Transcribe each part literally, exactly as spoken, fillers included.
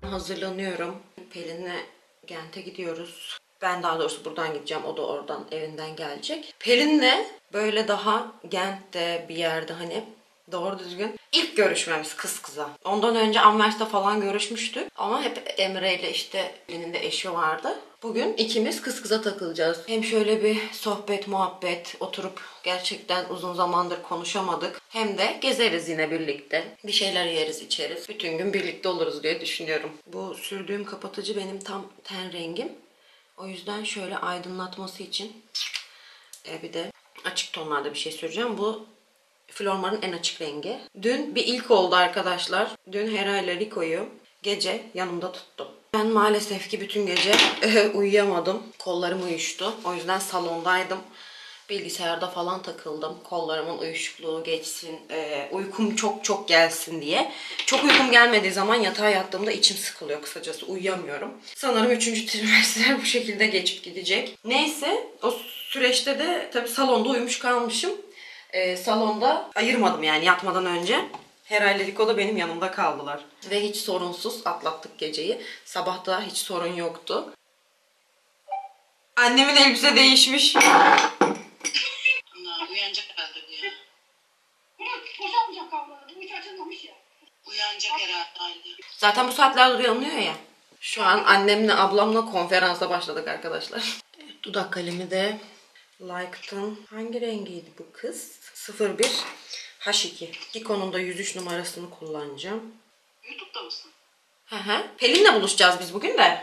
hazırlanıyorum. Pelin'le Gent'e gidiyoruz. Ben daha doğrusu buradan gideceğim. O da oradan, evinden gelecek. Pelin'le böyle daha Gent'te bir yerde hani doğru düzgün ilk görüşmemiz kız kıza. Ondan önce Anvers'te falan görüşmüştük. Ama hep Emre ile işte Pelin'in de eşi vardı. Bugün ikimiz kız kıza takılacağız. Hem şöyle bir sohbet, muhabbet, oturup gerçekten uzun zamandır konuşamadık. Hem de gezeriz yine birlikte. Bir şeyler yeriz, içeriz. Bütün gün birlikte oluruz diye düşünüyorum. Bu sürdüğüm kapatıcı benim tam ten rengim. O yüzden şöyle aydınlatması için e, bir de açık tonlarda bir şey süreceğim. Bu Flormar'ın en açık rengi. Dün bir ilk oldu arkadaşlar. Dün Hera ile Rico'yu gece yanımda tuttum. Ben maalesef ki bütün gece uyuyamadım. Kollarım uyuştu. O yüzden salondaydım. Bilgisayarda falan takıldım. Kollarımın uyuşukluğu geçsin, e, uykum çok çok gelsin diye. Çok uykum gelmediği zaman yatağa yattığımda içim sıkılıyor kısacası. Uyuyamıyorum. Sanırım üçüncü trimester bu şekilde geçip gidecek. Neyse o süreçte de tabii salonda uyumuş kalmışım. E, salonda ayırmadım yani yatmadan önce. Hera ile Rico da benim yanımda kaldılar. Ve hiç sorunsuz atlattık geceyi. Sabah da hiç sorun yoktu. Annemin elbise değişmiş. Ana uyanacak herhalde bu ya. Bunu boşalmayacak kavgaları. Bu hiç açılmamış ya. Uyanacak herhalde. Zaten bu saatlerde uyanıyor ya. Şu an annemle ablamla konferansa başladık arkadaşlar. Dudak kalemi de Like'ın hangi rengiydi bu kız? sıfır bir H iki. Kiko'nun da yüz üç numarasını kullanacağım. YouTube'da mısın? Hı hı. Pelin'le buluşacağız biz bugün de.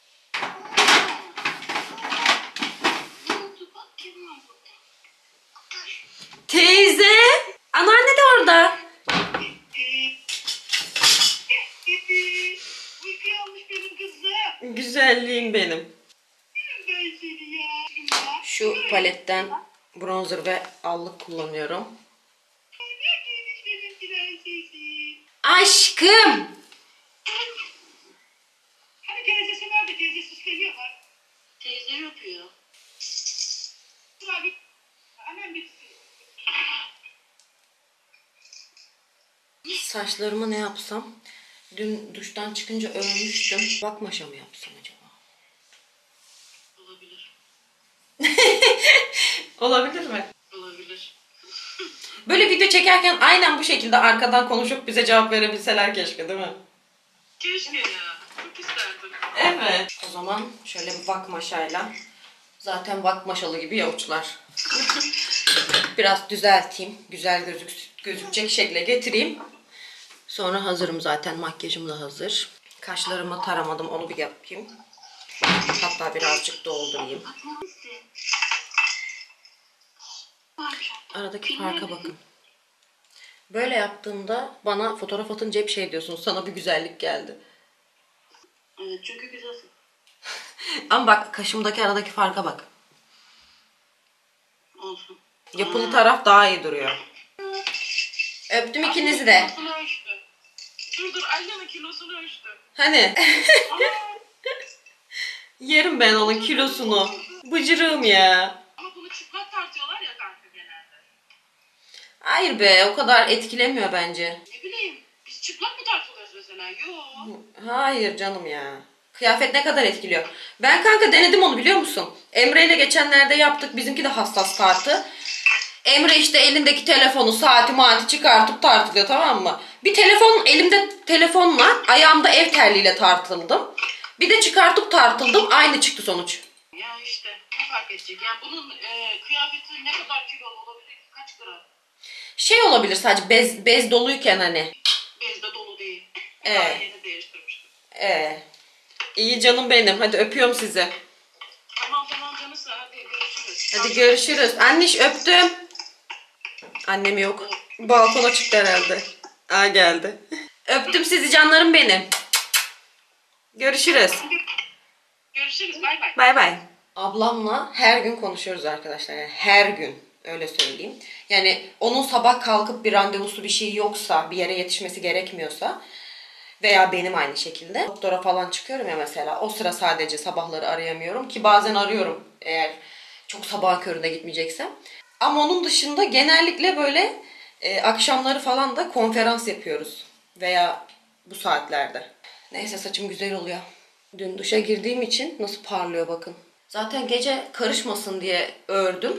Teyze! Anneanne de orada. Uykuya almış benim kızım. Güzelliğim benim. Ben seni ya. Şu paletten bronzer ve allık kullanıyorum. Neredeymiş benim prensesi? Aşkım! Hani teyzesi nerede? Teyzesi istemiyor var. Teyze yapıyor. Abi, annem bir Saçlarımı ne yapsam? Dün duştan çıkınca ölmüştüm. Bak maşa mı yapsam acaba? Olabilir. Olabilir mi? Olabilir. Böyle video çekerken aynen bu şekilde arkadan konuşup bize cevap verebilseler keşke, değil mi? Keşke ya. Çok isterdim. Evet. O zaman şöyle bir bak maşayla. Zaten bak maşalı gibi yavuçlar. Biraz düzelteyim. Güzel gözük gözükecek şekle getireyim. Sonra hazırım zaten. Makyajım da hazır. Kaşlarımı taramadım. Onu bir yapayım. Hatta birazcık doldurayım. Aradaki farka bakın. Böyle yaptığımda bana fotoğraf atınca hep şey diyorsun. Sana bir güzellik geldi. Evet çünkü güzelsin. Ama bak kaşımdaki aradaki farka bak. Olsun. Yapılı taraf daha iyi duruyor. Öptüm ikinizi de. Kilosunu ölçtü. Dur dur Alya'nın kilosunu ölçtü. Hani? Yerim ben onun kilosunu. Bıcırığım ya. Ama bunu çıplak tartıyorlar ya kanka genelde. Hayır be, o kadar etkilemiyor bence. Ne bileyim biz çıplak mı tartılıyoruz mesela? Yok. Hayır canım ya. Kıyafet ne kadar etkiliyor. Ben kanka denedim onu, biliyor musun? Emre ile geçenlerde yaptık. Bizimki de hassas tartı. Emre işte elindeki telefonu, saati maati çıkartıp tartılıyor, tamam mı? Bir telefon, elimde telefonla, ayağımda ev terliğiyle tartıldım. Bir de çıkartıp tartıldım. Aynı çıktı sonuç. Ya işte ne fark edecek? Yani bunun e, kıyafeti ne kadar kilolu olabilir? Kaç gram? Şey olabilir sadece bez, bez doluyken hani. Bezde dolu değil. Evet. Daha yeni değiştirmiştim. Ee, iyi canım benim. Hadi öpüyorum sizi. Tamam tamam canısı hadi görüşürüz. Hadi görüşürüz. Anniş öptüm. Annem yok. Balkona çıktı herhalde. Aa geldi. Öptüm sizi canlarım benim. Görüşürüz. Görüşürüz bay bay. Bay bay. Ablamla her gün konuşuyoruz arkadaşlar. Yani her gün. Öyle söyleyeyim. Yani onun sabah kalkıp bir randevusu bir şey yoksa, bir yere yetişmesi gerekmiyorsa veya benim aynı şekilde doktora falan çıkıyorum ya mesela. O sıra sadece sabahları arayamıyorum ki bazen arıyorum eğer çok sabah köründe gitmeyeceksem. Ama onun dışında genellikle böyle e, akşamları falan da konferans yapıyoruz veya bu saatlerde. Neyse saçım güzel oluyor. Dün duşa girdiğim için nasıl parlıyor bakın. Zaten gece karışmasın diye ördüm.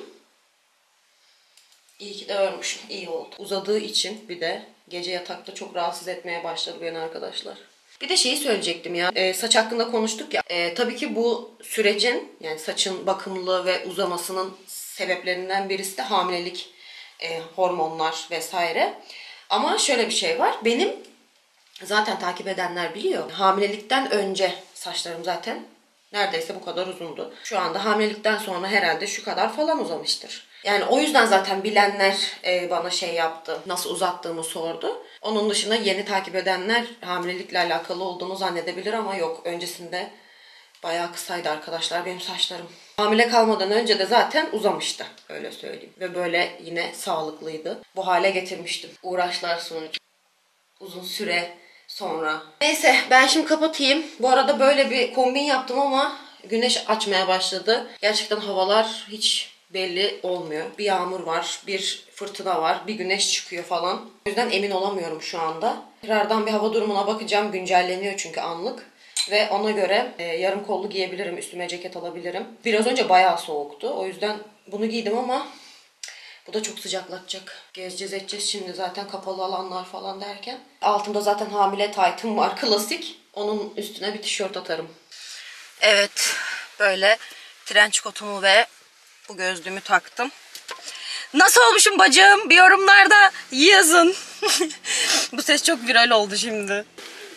İyi ki de örmüşüm. İyi oldu. Uzadığı için bir de gece yatakta çok rahatsız etmeye başladı beni arkadaşlar. Bir de şeyi söyleyecektim ya. E, saç hakkında konuştuk ya. E, tabii ki bu sürecin yani saçın bakımlı ve uzamasının sebeplerinden birisi de hamilelik, e, hormonlar vesaire. Ama şöyle bir şey var. Benim zaten takip edenler biliyor. Hamilelikten önce saçlarım zaten neredeyse bu kadar uzundu. Şu anda hamilelikten sonra herhalde şu kadar falan uzamıştır. Yani o yüzden zaten bilenler e, bana şey yaptı. Nasıl uzattığımı sordu. Onun dışında yeni takip edenler hamilelikle alakalı olduğunu zannedebilir ama yok. Öncesinde bayağı kısaydı arkadaşlar benim saçlarım. Hamile kalmadan önce de zaten uzamıştı. Öyle söyleyeyim. Ve böyle yine sağlıklıydı. Bu hale getirmiştim. Uğraşlar sonucu. Uzun süre sonra. Neyse ben şimdi kapatayım. Bu arada böyle bir kombin yaptım ama güneş açmaya başladı. Gerçekten havalar hiç belli olmuyor. Bir yağmur var, bir fırtına var, bir güneş çıkıyor falan. O yüzden emin olamıyorum şu anda. Tekrardan bir hava durumuna bakacağım. Güncelleniyor çünkü anlık. Ve ona göre e, yarım kollu giyebilirim, üstüme ceket alabilirim. Biraz önce bayağı soğuktu. O yüzden bunu giydim ama bu da çok sıcaklatacak. Gezeceğiz edeceğiz şimdi zaten kapalı alanlar falan derken. Altımda zaten hamile taytım var klasik. Onun üstüne bir tişört atarım. Evet böyle trenç kotumu ve bu gözlüğümü taktım. Nasıl olmuşum bacım? Bir yorumlarda yazın. Bu ses çok viral oldu şimdi.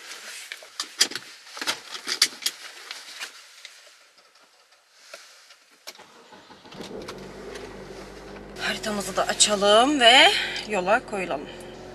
Haritamızı da açalım ve yola koyulalım.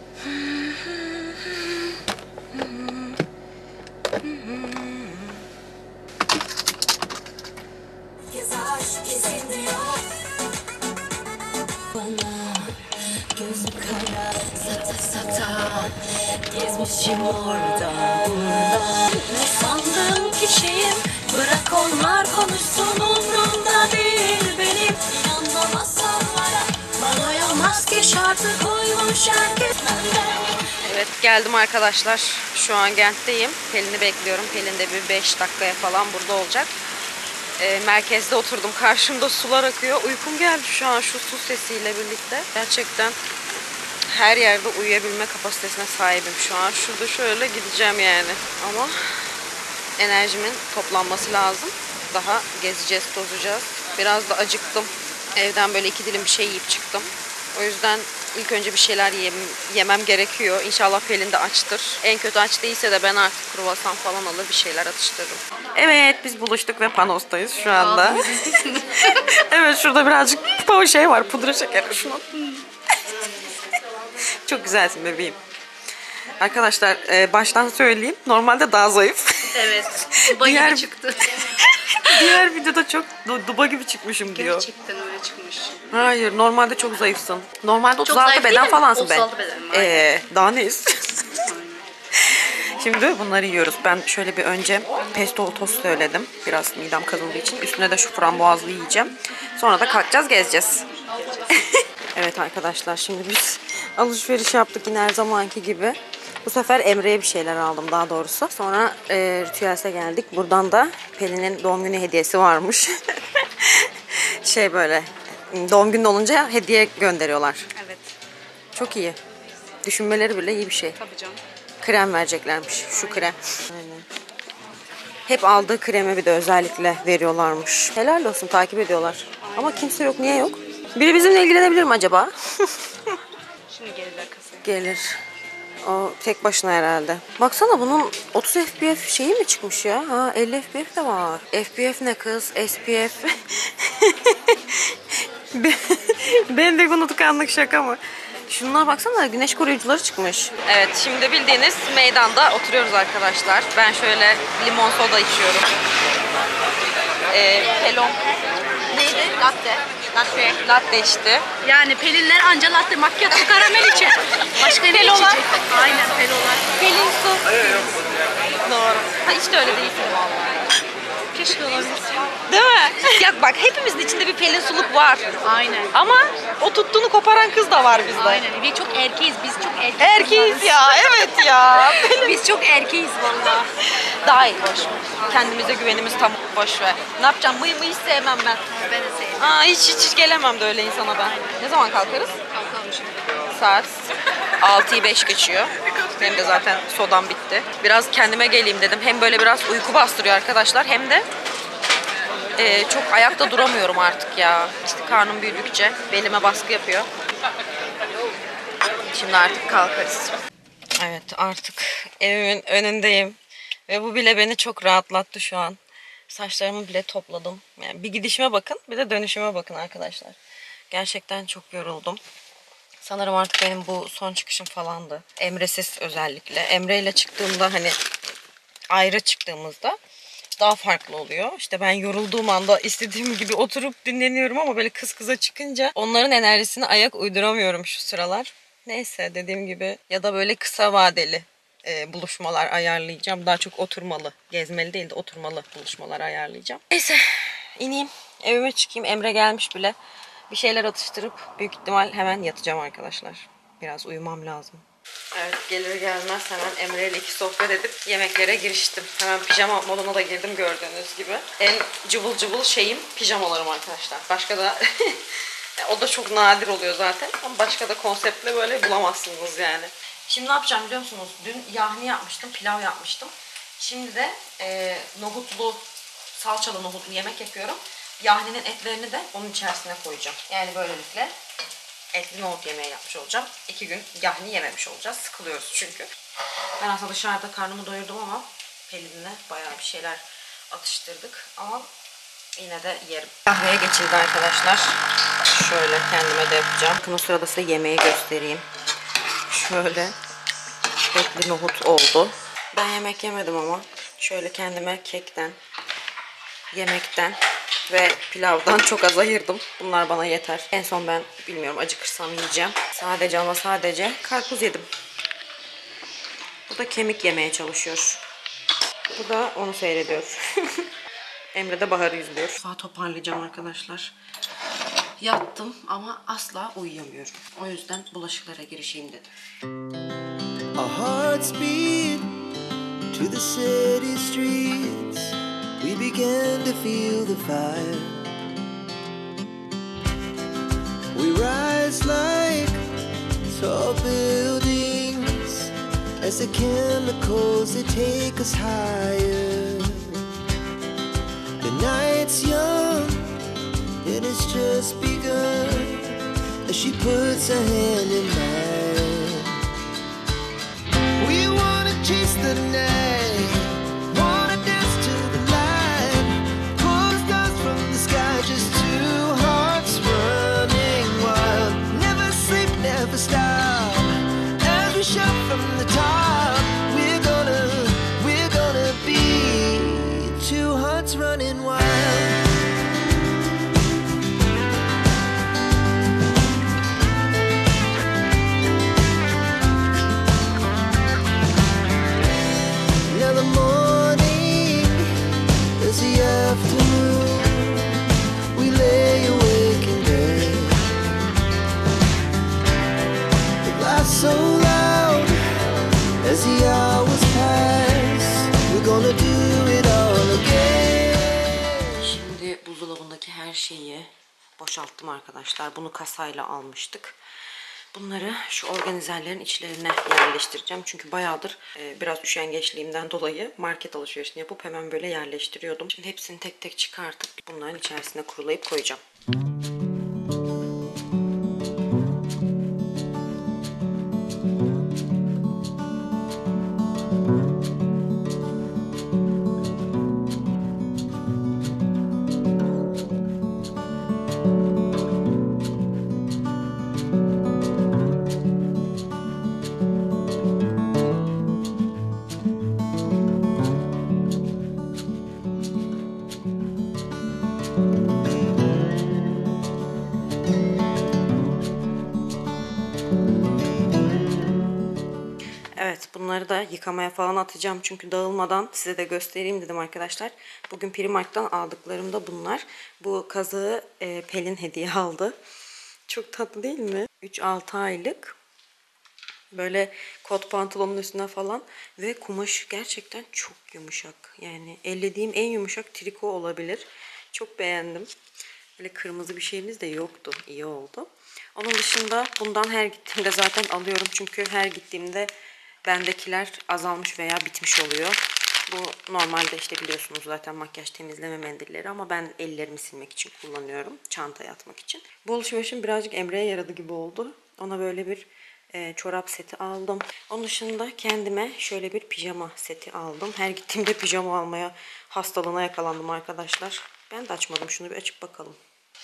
Gözüm kara sata sata gezmişim orada burada. Ne sandın ki şeyim bırak onlar konuşsun umrumda değil benim. İnanma masallara bana maske şartı koymuş herkes benden. Evet geldim arkadaşlar. Şu an Gent'teyim. Pelin'i bekliyorum. Pelin de bir beş dakikaya falan burada olacak. E, merkezde oturdum. Karşımda sular akıyor. Uykum geldi şu an şu su sesiyle birlikte. Gerçekten her yerde uyuyabilme kapasitesine sahibim şu an. Şurada şöyle gideceğim yani. Ama enerjimin toplanması lazım. Daha gezeceğiz, tozacağız. Biraz da acıktım. Evden böyle iki dilim bir şey yiyip çıktım. O yüzden ilk önce bir şeyler yem, yemem gerekiyor. İnşallah Pelin de açtır. En kötü aç değilse de ben artık kruvasan falan alır bir şeyler atıştırırım. Evet biz buluştuk ve Panos'tayız şu anda. Evet şurada birazcık o şey var pudra şekeri şunu. Çok güzelsin bebeğim. Arkadaşlar e, baştan söyleyeyim. Normalde daha zayıf. Evet. Duba Diğer... gibi çıktı. Diğer videoda çok duba gibi çıkmışım diyor. Gerçekten öyle çıkmış. Hayır normalde çok zayıfsın. Normalde otuz Çok altı zayıf beden değilim, falansın ben. otuz altı bedenim var. Ee, daha neyiz? Şimdi bunları yiyoruz. Ben şöyle bir önce pesto tost söyledim. Biraz midem kazındığı için. Üstüne de şu frambuazlı yiyeceğim. Sonra da kalkacağız gezeceğiz. Evet arkadaşlar şimdi biz alışveriş yaptık yine her zamanki gibi. Bu sefer Emre'ye bir şeyler aldım daha doğrusu. Sonra e, Ritüels'e geldik. Buradan da Pelin'in doğum günü hediyesi varmış. Şey böyle doğum günü olunca hediye gönderiyorlar. Evet. Çok iyi. Düşünmeleri bile iyi bir şey. Tabii canım. Krem vereceklermiş. Şu krem. Aynen. Hep aldığı kremi bir de özellikle veriyorlarmış. Helal olsun takip ediyorlar. Aynen. Ama kimse yok. Niye yok? Biri bizimle ilgilenebilir mi acaba? Şimdi gelirler kasaya. Gelir. O tek başına herhalde. Baksana bunun otuz F P F şeyi mi çıkmış ya? Ha elli F P F de var. F P F ne kız? S P F. Ben de bunu tıkanlık şaka mı? Şunlara baksana güneş koruyucuları çıkmış. Evet şimdi bildiğiniz meydanda oturuyoruz arkadaşlar. Ben şöyle limon soda içiyorum. Ee, pelon. Neydi? Latte. Latte. Latte içti. Yani Pelinler anca latte macchiato karamel içer. Başka ne Pelolar. içecek? Aynen pelolar. Pelin su. Doğru. Ha hiç de öyle değilsin vallahi. keşke olabilir. Değil mi? Ya bak hepimizin içinde bir Pelin Suluk var. Aynen. Ama o tuttuğunu koparan kız da var bizde. Aynen. Ve çok erkeğiz. Biz çok erkeğiz. Erkeğiz ya, evet ya. Biz çok erkeğiz valla. Daha iyi, boş ver. Kendimize güvenimiz tam, boş ver. Ne yapacağım? Mıy mıy hiç sevmem ben. Ben de sevdim. Aa, hiç, hiç hiç gelemem de öyle insana ben. Ne zaman kalkarız? Kalkalım şimdi. Saat altıyı beş geçiyor. Benim de zaten sodam bitti. Biraz kendime geleyim dedim. Hem böyle biraz uyku bastırıyor arkadaşlar, hem de e, çok ayakta duramıyorum artık ya. İşte karnım büyüdükçe belime baskı yapıyor. Şimdi artık kalkarız. Evet, artık evimin önündeyim. Ve bu bile beni çok rahatlattı şu an. Saçlarımı bile topladım. Yani bir gidişime bakın, bir de dönüşüme bakın arkadaşlar. Gerçekten çok yoruldum. Sanırım artık benim bu son çıkışım falandı. Emre'siz özellikle. Emre ile çıktığımda, hani ayrı çıktığımızda daha farklı oluyor. İşte ben yorulduğum anda istediğim gibi oturup dinleniyorum ama böyle kız kıza çıkınca onların enerjisine ayak uyduramıyorum şu sıralar. Neyse, dediğim gibi, ya da böyle kısa vadeli e, buluşmalar ayarlayacağım. Daha çok oturmalı, gezmeli değil de oturmalı buluşmalar ayarlayacağım. Neyse, ineyim, evime çıkayım. Emre gelmiş bile. Bir şeyler atıştırıp büyük ihtimal hemen yatacağım arkadaşlar. Biraz uyumam lazım. Evet, gelir gelmez hemen Emre ile iki sohbet edip yemeklere giriştim. Hemen pijama moduna da girdim gördüğünüz gibi. En cıvıl cıvıl şeyim pijamalarım arkadaşlar. Başka da o da çok nadir oluyor zaten. Ama başka da konseptle böyle bulamazsınız yani. Şimdi ne yapacağım biliyor musunuz? Dün yahni yapmıştım, pilav yapmıştım. Şimdi de e, nohutlu, salçalı nohutlu yemek yapıyorum. Yahninin etlerini de onun içerisine koyacağım. Yani böylelikle etli nohut yemeği yapmış olacağım. İki gün yahni yememiş olacağız. Sıkılıyoruz çünkü. Ben aslında dışarıda karnımı doyurdum ama Pelin'le bayağı bir şeyler atıştırdık. Ama yine de yerim. Kahveye geçildi arkadaşlar. Şöyle kendime de yapacağım. Bakın o sırada size yemeği göstereyim. Şöyle etli nohut oldu. Ben yemek yemedim ama şöyle kendime kekten, yemekten ve pilavdan çok az ayırdım. Bunlar bana yeter. En son ben bilmiyorum, acıkırsam yiyeceğim. Sadece ama sadece karpuz yedim. Bu da kemik yemeye çalışıyor. Bu da onu seyrediyor. Emre de Bahar'ı izliyor. Daha toparlayacağım arkadaşlar. Yattım ama asla uyuyamıyorum. O yüzden bulaşıklara girişeyim dedim. Our hearts beat to the city streets. We began to feel the fire. We rise like tall buildings as the chemicals, they take us higher. The night's young and it's just begun as she puts her hand in mine. We wanna chase the night, wanna dance to the light, pull the stars from the sky, just two hearts running wild. Never sleep, never stop, as we shout from the top. We're gonna, we're gonna be two hearts running wild. So loud as the hours pass, we're gonna do it all again. Şimdi buzdolabındaki her şeyi boşalttım arkadaşlar. Bunu kasayla almıştık. Bunları şu organizerlerin içlerine yerleştireceğim. Çünkü bayağıdır e, biraz üşengeçliğimden dolayı market alışverişini yapıp hemen böyle yerleştiriyordum. Şimdi hepsini tek tek çıkartıp bunların içerisine kurulayıp koyacağım. Evet, bunları da yıkamaya falan atacağım. Çünkü dağılmadan size de göstereyim dedim arkadaşlar. Bugün Primark'tan aldıklarım da bunlar. Bu kazığı e, Pelin hediye aldı. Çok tatlı değil mi? üç altı aylık. Böyle kot pantolonun üstüne falan. Ve kumaşı gerçekten çok yumuşak. Yani ellediğim en yumuşak triko olabilir. Çok beğendim. Böyle kırmızı bir şeyimiz de yoktu. İyi oldu. Onun dışında bundan her gittiğimde zaten alıyorum. Çünkü her gittiğimde bendekiler azalmış veya bitmiş oluyor. Bu normalde işte biliyorsunuz zaten makyaj temizleme mendilleri ama ben ellerimi silmek için kullanıyorum. Çantaya atmak için. Bu alışverişim birazcık Emre'ye yaradı gibi oldu. Ona böyle bir e, çorap seti aldım. Onun dışında kendime şöyle bir pijama seti aldım. Her gittiğimde pijama almaya hastalığına yakalandım arkadaşlar. Ben de açmadım. Şunu bir açıp bakalım.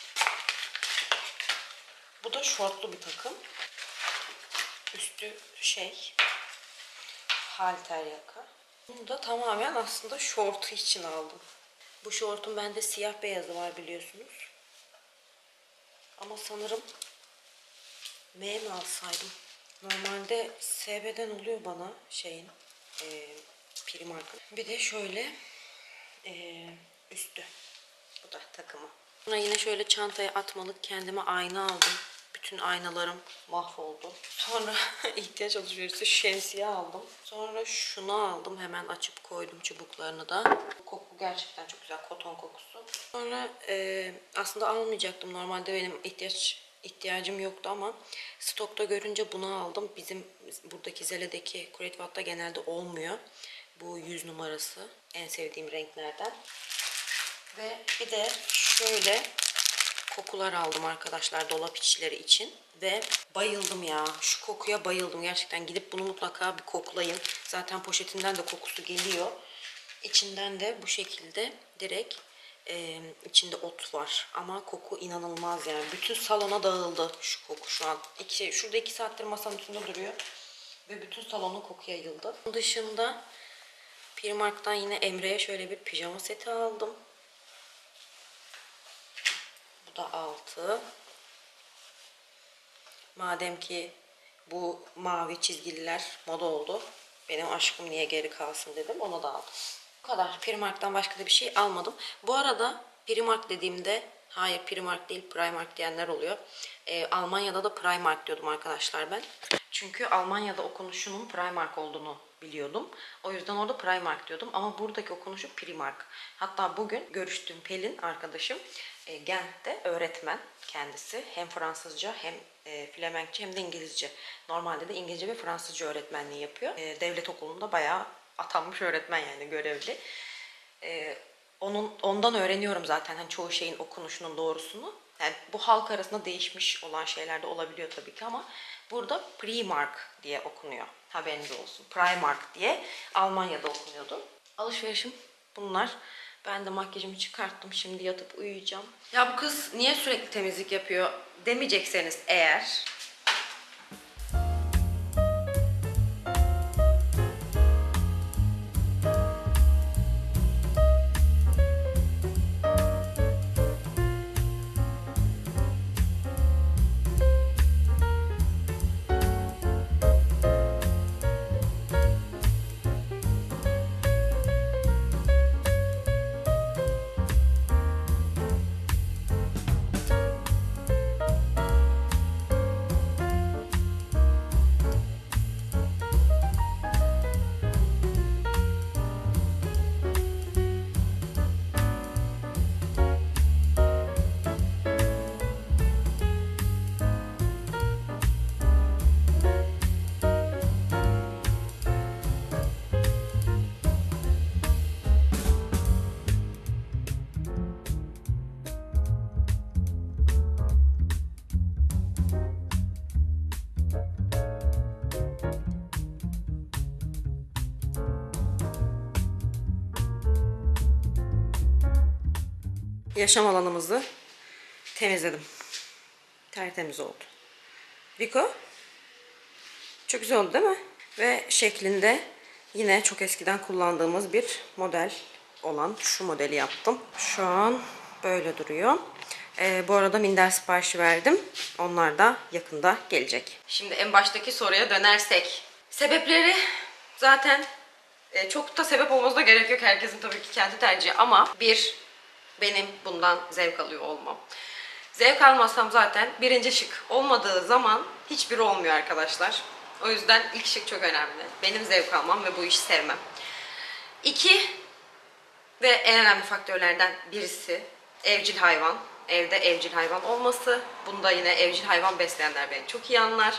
Bu da şortlu bir takım. Üstü şey halter yaka. Bunu da tamamen aslında şortu için aldım. Bu şortun bende siyah beyazı var biliyorsunuz. Ama sanırım M mi alsaydım? Normalde S B'den oluyor bana şeyin e, Primark'ın. Bir de şöyle e, üstü. Bu da takımı. Sonra yine şöyle çantaya atmalık kendime ayna aldım. Bütün aynalarım mahvoldu. Sonra ihtiyaç alışverişi şemsiye aldım. Sonra şunu aldım. Hemen açıp koydum çubuklarını da. Koku gerçekten çok güzel. Koton kokusu. Sonra e, aslında almayacaktım. Normalde benim ihtiyaç ihtiyacım yoktu ama stokta görünce bunu aldım. Bizim buradaki Zele'deki Kuretvat'ta genelde olmuyor. Bu yüz numarası. En sevdiğim renklerden. Ve bir de şöyle kokular aldım arkadaşlar dolap içleri için. Ve bayıldım ya. Şu kokuya bayıldım. Gerçekten gidip bunu mutlaka bir koklayın. Zaten poşetinden de kokusu geliyor. İçinden de bu şekilde direkt e, içinde ot var. Ama koku inanılmaz yani. Bütün salona dağıldı şu koku şu an. İki, şurada iki saattir masanın üstünde duruyor. Ve bütün salona koku yayıldı. Bunun dışında Primark'tan yine Emre'ye şöyle bir pijama seti aldım. Bu da altı. Madem ki bu mavi çizgililer moda oldu. Benim aşkım niye geri kalsın dedim. Ona da aldım. Bu kadar. Primark'tan başka da bir şey almadım. Bu arada Primark dediğimde hayır Primark değil Primark diyenler oluyor. Ee, Almanya'da da Primark diyordum arkadaşlar ben. Çünkü Almanya'da okunuşunun Primark olduğunu biliyordum. O yüzden orada Primark diyordum. Ama buradaki okunuşu Primark. Hatta bugün görüştüğüm Pelin arkadaşım e, Gent'te öğretmen kendisi. Hem Fransızca hem e, Flemenkçe hem de İngilizce. Normalde de İngilizce ve Fransızca öğretmenliği yapıyor. E, devlet okulunda bayağı atanmış öğretmen yani görevli. E, onun ondan öğreniyorum zaten hani çoğu şeyin okunuşunun doğrusunu. Yani bu halk arasında değişmiş olan şeyler de olabiliyor tabii ki ama burada Primark diye okunuyor. Haberiniz olsun. Primark diye Almanya'da okunuyordu. Alışverişim bunlar. Ben de makyajımı çıkarttım. Şimdi yatıp uyuyacağım. Ya bu kız niye sürekli temizlik yapıyor demeyecekseniz eğer... Yaşam alanımızı temizledim. Tertemiz oldu. Viko. Çok güzel oldu değil mi? Ve şeklinde yine çok eskiden kullandığımız bir model olan şu modeli yaptım. Şu an böyle duruyor. Ee, bu arada minder siparişi verdim. Onlar da yakında gelecek. Şimdi en baştaki soruya dönersek. Sebepleri zaten e, çok da sebep olmasına gerek yok. Herkesin tabii ki kendi tercihi ama bir, benim bundan zevk alıyor olmam. Zevk almazsam zaten birinci şık olmadığı zaman hiçbiri olmuyor arkadaşlar. O yüzden ilk şık çok önemli. Benim zevk almam ve bu işi sevmem. İki ve en önemli faktörlerden birisi evcil hayvan. Evde evcil hayvan olması. Bunda yine evcil hayvan besleyenler beni çok iyi anlar.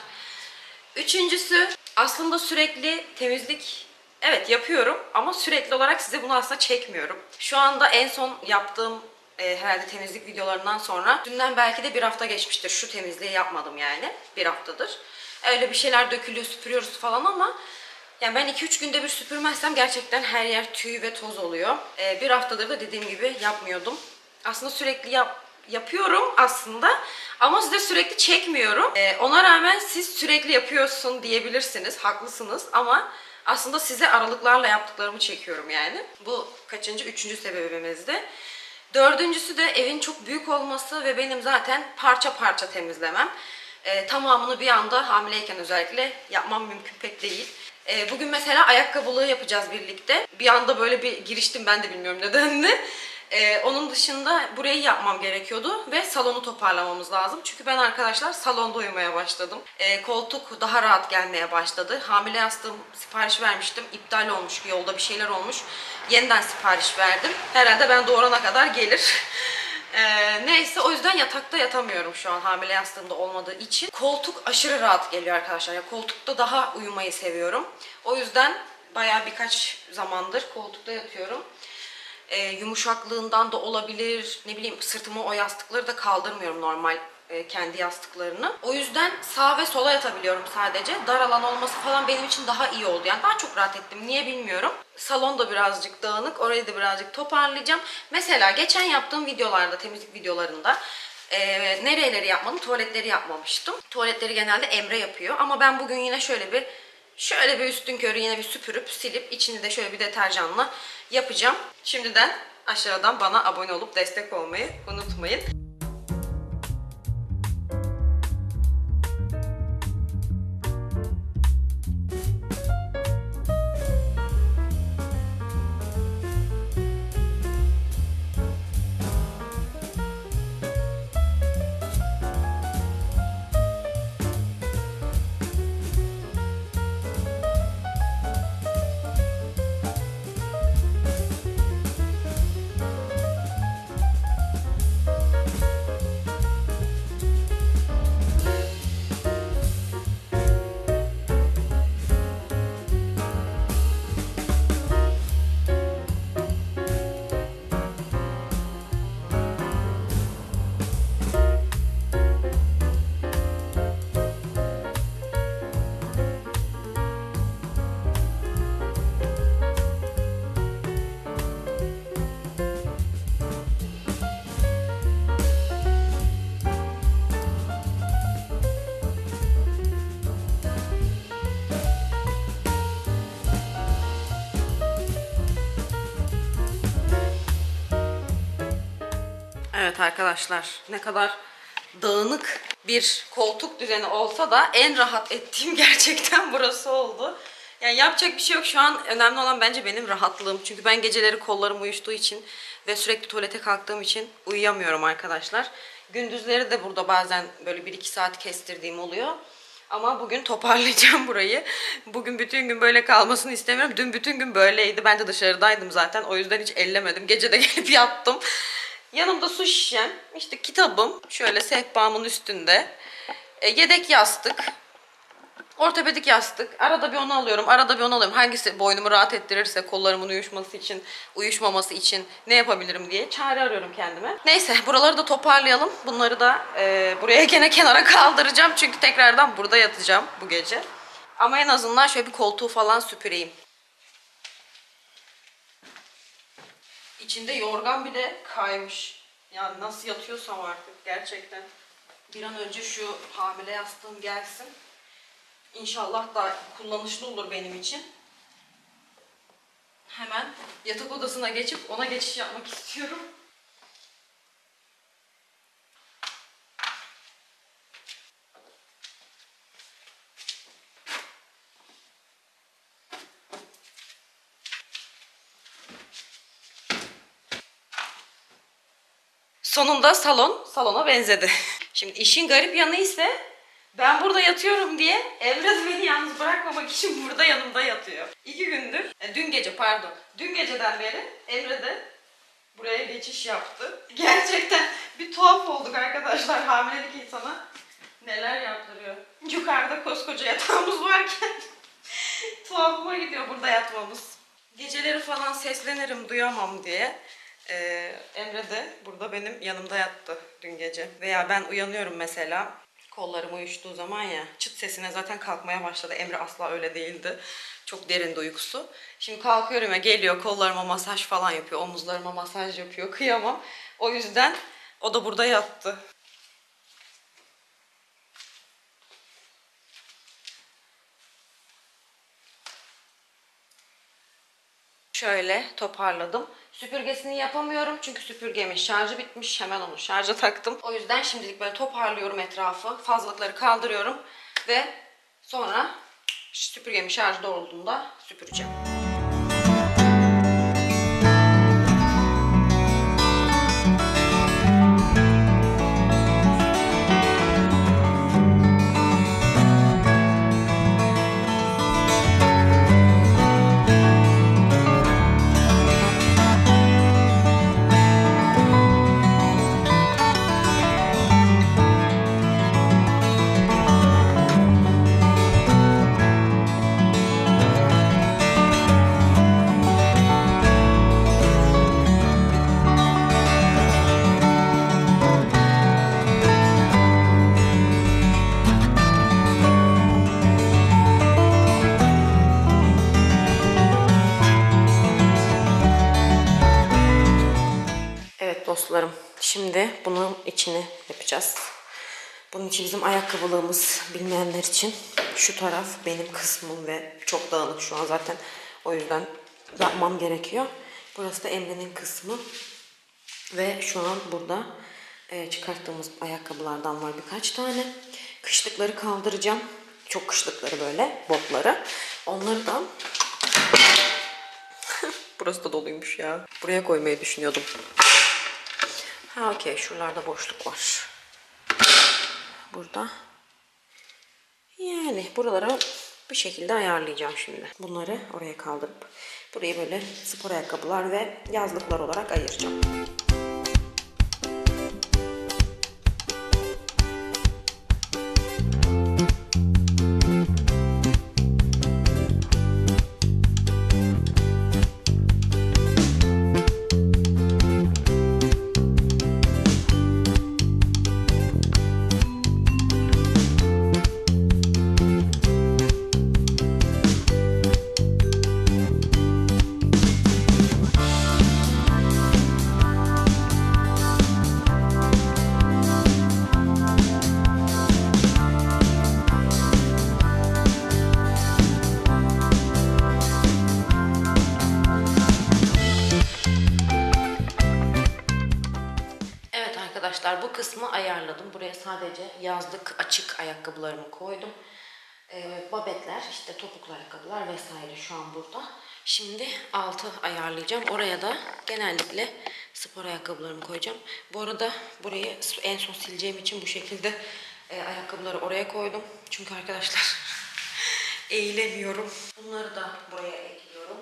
Üçüncüsü aslında sürekli temizlik, evet yapıyorum ama sürekli olarak size bunu aslında çekmiyorum. Şu anda en son yaptığım e, herhalde temizlik videolarından sonra dünden belki de bir hafta geçmiştir. Şu temizliği yapmadım yani bir haftadır. Öyle bir şeyler dökülüyor, süpürüyoruz falan ama yani ben iki üç günde bir süpürmezsem gerçekten her yer tüy ve toz oluyor. E, bir haftadır da dediğim gibi yapmıyordum. Aslında sürekli yap yapıyorum aslında ama size sürekli çekmiyorum. Ee, ona rağmen siz sürekli yapıyorsun diyebilirsiniz, haklısınız ama aslında size aralıklarla yaptıklarımı çekiyorum yani. Bu kaçıncı? Üçüncü sebebimizdi. Dördüncüsü de evin çok büyük olması ve benim zaten parça parça temizlemem. Ee, tamamını bir anda hamileyken özellikle yapmam mümkün pek değil. Ee, bugün mesela ayakkabılığı yapacağız birlikte. Bir anda böyle bir giriştim, ben de bilmiyorum nedenini. Ee, onun dışında burayı yapmam gerekiyordu ve salonu toparlamamız lazım. Çünkü ben arkadaşlar salonda uyumaya başladım. Ee, koltuk daha rahat gelmeye başladı. Hamile yastığım sipariş vermiştim. İptal olmuş, yolda bir şeyler olmuş. Yeniden sipariş verdim. Herhalde ben doğurana kadar gelir. Ee, neyse o yüzden yatakta yatamıyorum şu an hamile yastığımda olmadığı için. Koltuk aşırı rahat geliyor arkadaşlar. Ya, koltukta daha uyumayı seviyorum. O yüzden bayağı birkaç zamandır koltukta yatıyorum. E, yumuşaklığından da olabilir, ne bileyim sırtıma o yastıkları da kaldırmıyorum normal e, kendi yastıklarını. O yüzden sağ ve sola yatabiliyorum sadece. Dar alan olması falan benim için daha iyi oldu. Yani daha çok rahat ettim. Niye bilmiyorum. Salon da birazcık dağınık. Orayı da birazcık toparlayacağım. Mesela geçen yaptığım videolarda, temizlik videolarında e, nereleri yapmadım? Tuvaletleri yapmamıştım. Tuvaletleri genelde Emre yapıyor. Ama ben bugün yine şöyle bir Şöyle bir üstünkörü yine bir süpürüp silip içini de şöyle bir deterjanla yapacağım. Şimdiden aşağıdan bana abone olup destek olmayı unutmayın. Evet arkadaşlar, ne kadar dağınık bir koltuk düzeni olsa da en rahat ettiğim gerçekten burası oldu. Yani yapacak bir şey yok. Şu an önemli olan bence benim rahatlığım. Çünkü ben geceleri kollarım uyuştuğu için ve sürekli tuvalete kalktığım için uyuyamıyorum arkadaşlar. Gündüzleri de burada bazen böyle bir iki saat kestirdiğim oluyor. Ama bugün toparlayacağım burayı. Bugün bütün gün böyle kalmasını istemiyorum. Dün bütün gün böyleydi. Ben de dışarıdaydım zaten. O yüzden hiç ellemedim. Gece de gelip yattım. Yanımda su şişem, işte kitabım, şöyle sehpamın üstünde, e, yedek yastık, ortopedik yastık. Arada bir onu alıyorum, arada bir onu alıyorum. Hangisi boynumu rahat ettirirse, kollarımın uyuşması için, uyuşmaması için ne yapabilirim diye çare arıyorum kendime. Neyse, buraları da toparlayalım. Bunları da e, buraya gene kenara kaldıracağım. Çünkü tekrardan burada yatacağım bu gece. Ama en azından şöyle bir koltuğu falan süpüreyim. İçinde yorgan bir de kaymış. Yani nasıl yatıyorsam artık gerçekten. Bir an önce şu hamile yastığım gelsin. İnşallah da kullanışlı olur benim için. Hemen yatak odasına geçip ona geçiş yapmak istiyorum. Sonunda salon salona benzedi. Şimdi işin garip yanı ise ben burada yatıyorum diye Emre de beni yalnız bırakmamak için burada yanımda yatıyor. İki gündür, e, dün gece pardon, dün geceden beri Emre de buraya geçiş yaptı. Gerçekten bir tuhaf olduk arkadaşlar, hamilelik insana neler yaptırıyor. Yukarıda koskoca yatağımız varken tuhafıma gidiyor burada yatmamız. Geceleri falan seslenirim duyamam diye. Ee, Emre de burada benim yanımda yattı dün gece. Veya ben uyanıyorum mesela, kollarım uyuştuğu zaman ya, çıt sesine zaten kalkmaya başladı. Emre asla öyle değildi. Çok derindi uykusu. Şimdi kalkıyorum ya, geliyor kollarıma masaj falan yapıyor. Omuzlarıma masaj yapıyor. Kıyamam. O yüzden o da burada yattı. Şöyle toparladım. Süpürgesini yapamıyorum çünkü süpürgemin şarjı bitmiş. Hemen onu şarja taktım. O yüzden şimdilik böyle toparlıyorum etrafı. Fazlalıkları kaldırıyorum ve sonra süpürgemin şarjı dolduğunda süpüreceğim. Dostlarım, şimdi bunun içini yapacağız. Bunun için bizim ayakkabılığımız, bilmeyenler için şu taraf benim kısmım ve çok dağınık şu an zaten, o yüzden yapmam gerekiyor. Burası da Emre'nin kısmı ve şu an burada e, çıkarttığımız ayakkabılardan var birkaç tane. Kışlıkları kaldıracağım, çok kışlıkları böyle, botları. Onları da burası da doluymuş ya, buraya koymayı düşünüyordum. Ha okey, şuralarda boşluk var. Burada. Yani buralara bir şekilde ayarlayacağım şimdi. Bunları oraya kaldırıp burayı böyle spor ayakkabılar ve yazlıklar olarak ayıracağım. Arkadaşlar bu kısmı ayarladım. Buraya sadece yazlık açık ayakkabılarımı koydum. Ee, babetler, işte topuklu ayakkabılar vesaire şu an burada. Şimdi altı ayarlayacağım. Oraya da genellikle spor ayakkabılarımı koyacağım. Bu arada burayı en son sileceğim için bu şekilde e, ayakkabıları oraya koydum. Çünkü arkadaşlar eğilemiyorum. Bunları da buraya ekliyorum.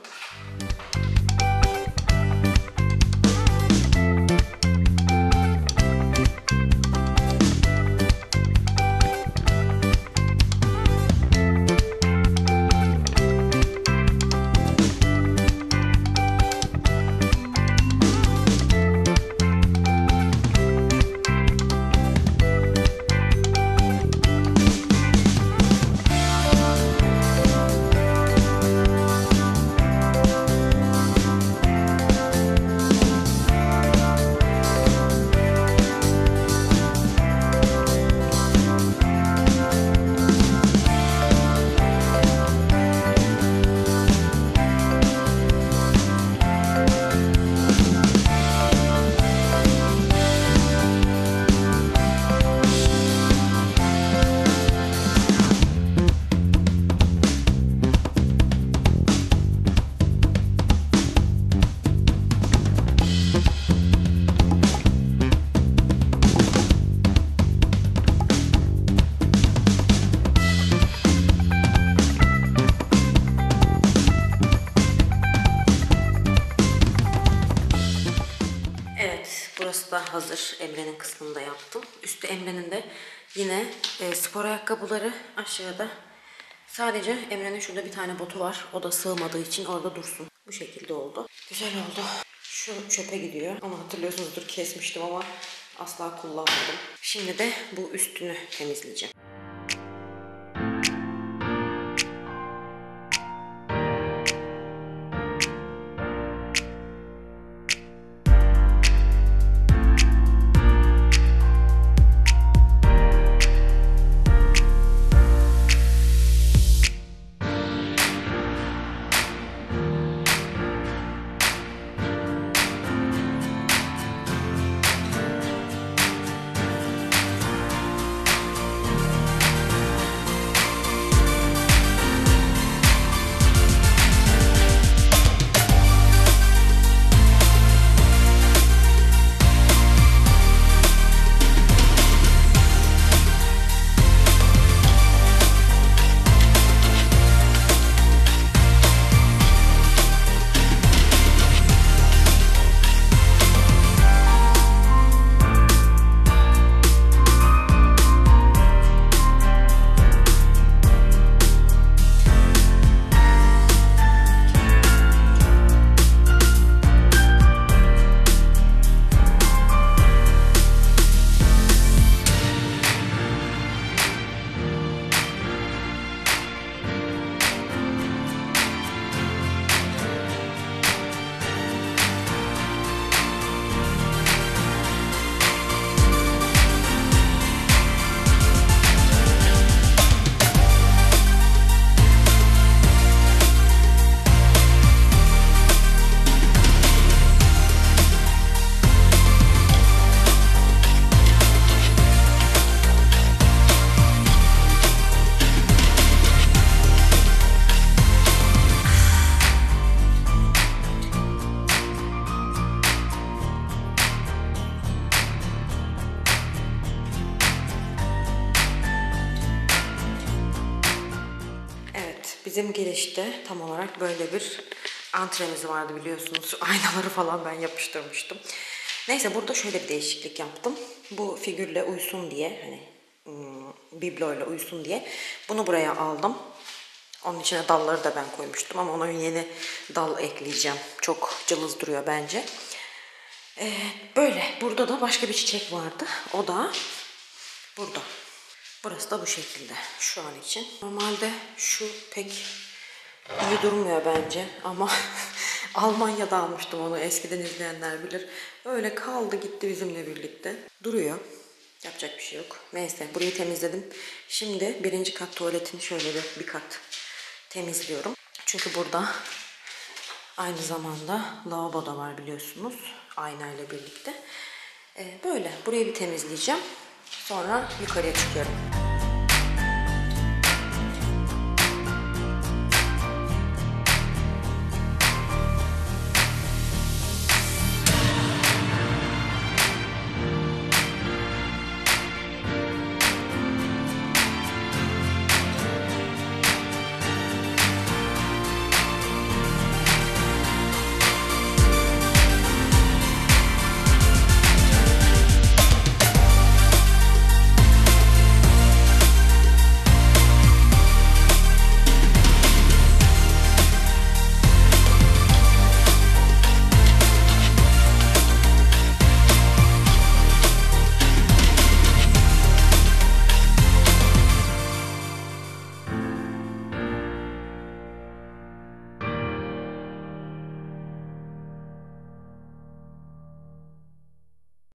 Burası da hazır. Emre'nin kısmında yaptım. Üstü Emre'nin de yine e, spor ayakkabıları aşağıda. Sadece Emre'nin şurada bir tane botu var. O da sığmadığı için orada dursun. Bu şekilde oldu. Güzel oldu. Şu çöpe gidiyor. Ama hatırlıyorsunuzdur kesmiştim ama asla kullanmadım. Şimdi de bu üstünü temizleyeceğim. Bizim girişte tam olarak böyle bir antremiz vardı biliyorsunuz. Aynaları falan ben yapıştırmıştım. Neyse burada şöyle bir değişiklik yaptım. Bu figürle uysun diye, hani bibloyla uysun diye bunu buraya aldım. Onun içine dalları da ben koymuştum ama ona yeni dal ekleyeceğim. Çok cılız duruyor bence. Ee, böyle. Burada da başka bir çiçek vardı. O da burada. Burası da bu şekilde şu an için. Normalde şu pek iyi durmuyor bence ama Almanya'da almıştım onu, eskiden izleyenler bilir. Öyle kaldı gitti bizimle birlikte. Duruyor. Yapacak bir şey yok. Neyse burayı temizledim. Şimdi birinci kat tuvaletini şöyle bir, bir kat temizliyorum. Çünkü burada aynı zamanda lavabo da var biliyorsunuz. Aynayla birlikte. Ee, böyle burayı bir temizleyeceğim. Sonra yukarıya çıkıyorum.